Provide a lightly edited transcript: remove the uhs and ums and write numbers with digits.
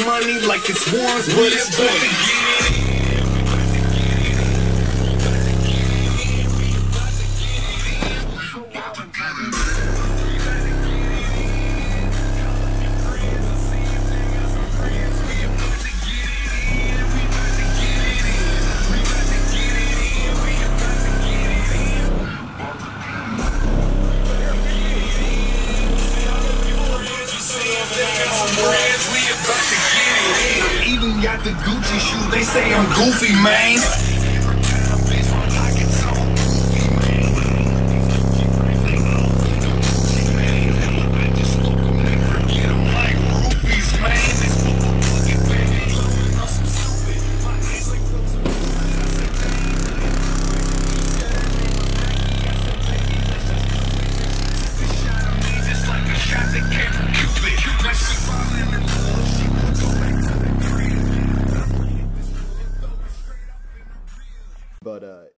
money like it's ones, but it's about to get it. Even got the Gucci shoes, they say I'm goofy, man.